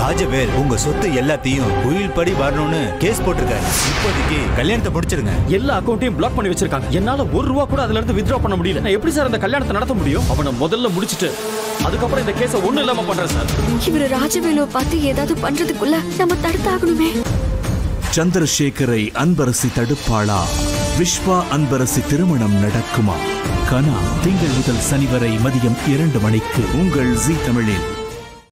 ராஜவேல் உங்க சொத்து எல்லாத்தையும் உயில் படி வரணும்னு கேஸ் போட்டிருக்காரு. இப்போதைக்கு கல்யாணத்தை முடிச்சிருங்க. எல்லா அக்கௌண்ட்டையும் பிளாக் பண்ணி வச்சிருக்காங்க. என்னால ₹1 கூட அதுல இருந்து வித்ட்ரா பண்ண முடியல. நான் எப்படி சார் அந்த கல்யாணத்தை நடத்த முடியும்? அவனை முதல்ல முடிச்சிட்டு அதுக்கப்புறம் இந்த கேஸை ஒண்ணும் இல்லாம பண்றேன் சார். இவரு ராஜவேலுவை பார்த்து ஏதாவது பண்றதுக்குள்ள நம்ம தடுத்தாகணுமே. சந்திரசேகரை அன்பரசி தடுப்பாளா? விஸ்வா அன்பரசி திருமணம் நடக்குமா? கனா திங்கள் முதல் சனி வரை மதியம் 2 மணிக்கு உங்கள் ஜீ தமிழில்.